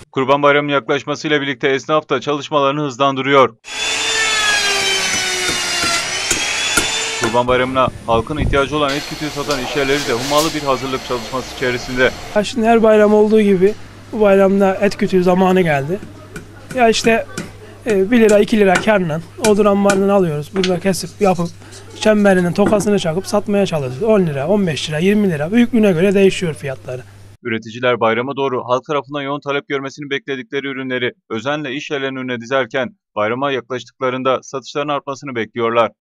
Kurban Bayramı'nın yaklaşmasıyla birlikte esnaf da çalışmalarını hızlandırıyor. Kurban Bayramı'na halkın ihtiyacı olan et kütüğü satan işyerleri de hummalı bir hazırlık çalışması içerisinde. Ya şimdi her bayram olduğu gibi bu bayramda et kütüğü zamanı geldi. Ya işte 1 lira 2 lira kârla odun ambarından alıyoruz. Burada kesip yapıp çemberinin tokasını çakıp satmaya çalışıyoruz. 10 lira, 15 lira, 20 lira büyüklüğüne göre değişiyor fiyatları. Üreticiler bayrama doğru halk tarafından yoğun talep görmesini bekledikleri ürünleri özenle işyerlerinin önüne dizerken bayrama yaklaştıklarında satışların artmasını bekliyorlar.